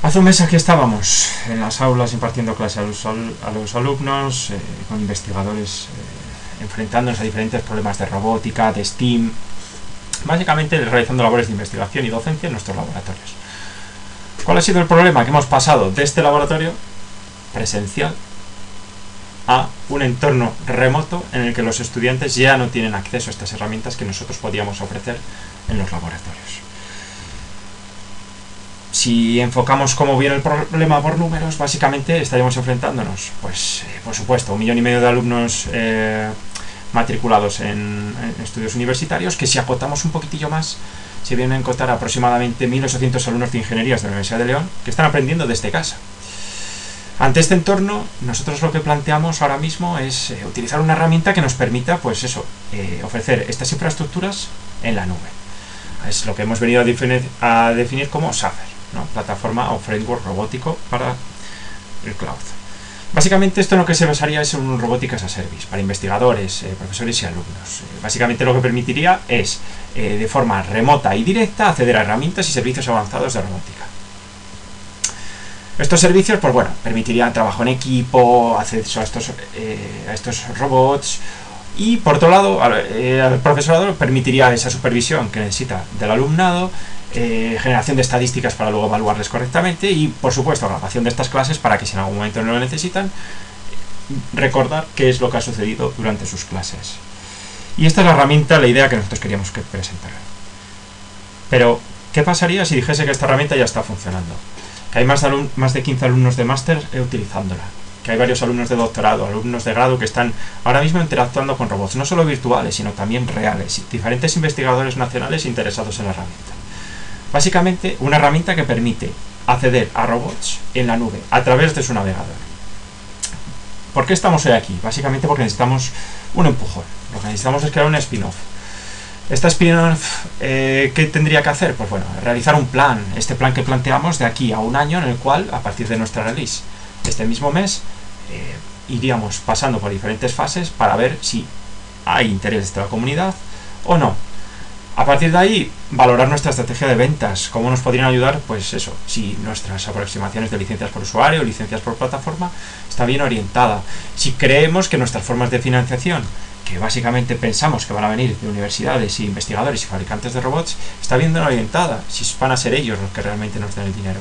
Hace un mes aquí estábamos en las aulas impartiendo clases a los alumnos, con investigadores enfrentándonos a diferentes problemas de robótica, de STEAM, básicamente realizando labores de investigación y docencia en nuestros laboratorios. ¿Cuál ha sido el problema? Que hemos pasado de este laboratorio presencial a un entorno remoto en el que los estudiantes ya no tienen acceso a estas herramientas que nosotros podíamos ofrecer en los laboratorios. Si enfocamos cómo viene el problema por números, básicamente estaríamos enfrentándonos, pues, por supuesto, 1,5 millones de alumnos matriculados en estudios universitarios, que si acotamos un poquitillo más, se vienen a encontrar aproximadamente 1.800 alumnos de ingenierías de la Universidad de León que están aprendiendo desde casa. Ante este entorno, nosotros lo que planteamos ahora mismo es utilizar una herramienta que nos permita, pues eso, ofrecer estas infraestructuras en la nube. Es lo que hemos venido a definir como SAFER, ¿no? Plataforma o framework robótico para el cloud. Básicamente esto en lo que se basaría es en un robótica as a service para investigadores, profesores y alumnos. Básicamente lo que permitiría es de forma remota y directa acceder a herramientas y servicios avanzados de robótica. Estos servicios, pues bueno, permitirían trabajo en equipo, acceso a estos robots, y por otro lado al profesorado permitiría esa supervisión que necesita del alumnado, generación de estadísticas para luego evaluarles correctamente y por supuesto grabación de estas clases para que si en algún momento no lo necesitan, recordar qué es lo que ha sucedido durante sus clases. Y esta es la herramienta, la idea que nosotros queríamos presentar. Pero, ¿qué pasaría si dijese que esta herramienta ya está funcionando? Que hay más de 15 alumnos de máster utilizándola, que hay varios alumnos de doctorado, alumnos de grado que están ahora mismo interactuando con robots, no solo virtuales, sino también reales, diferentes investigadores nacionales interesados en la herramienta. Básicamente, una herramienta que permite acceder a robots en la nube, a través de su navegador. ¿Por qué estamos hoy aquí? Básicamente porque necesitamos un empujón. Lo que necesitamos es crear un spin-off. Esta spin-off, ¿qué tendría que hacer? Pues bueno, realizar un plan, este plan que planteamos de aquí a un año, en el cual, a partir de nuestra release, este mismo mes, iríamos pasando por diferentes fases para ver si hay interés de la comunidad o no. A partir de ahí, valorar nuestra estrategia de ventas, cómo nos podrían ayudar, pues eso, si nuestras aproximaciones de licencias por usuario, licencias por plataforma, está bien orientada. Si creemos que nuestras formas de financiación, que básicamente pensamos que van a venir de universidades y investigadores y fabricantes de robots, está bien orientada, si van a ser ellos los que realmente nos den el dinero.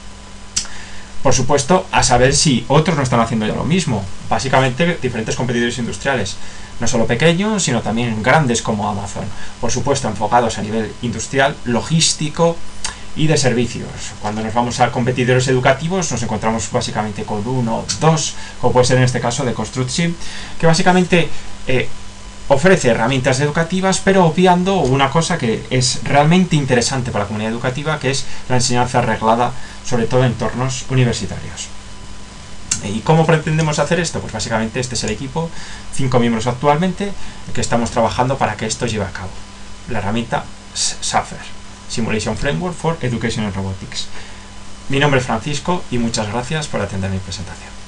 Por supuesto, a saber si otros no están haciendo ya lo mismo, básicamente diferentes competidores industriales, no solo pequeños, sino también grandes como Amazon, por supuesto enfocados a nivel industrial, logístico y de servicios. Cuando nos vamos a competidores educativos nos encontramos básicamente con uno, dos, como puede ser en este caso de Constructive, que básicamente ofrece herramientas educativas, pero obviando una cosa que es realmente interesante para la comunidad educativa, que es la enseñanza reglada, sobre todo en entornos universitarios. ¿Y cómo pretendemos hacer esto? Pues básicamente este es el equipo, 5 miembros actualmente, que estamos trabajando para que esto lleve a cabo. La herramienta SAFER, Simulation Framework for Educational Robotics. Mi nombre es Francisco y muchas gracias por atender mi presentación.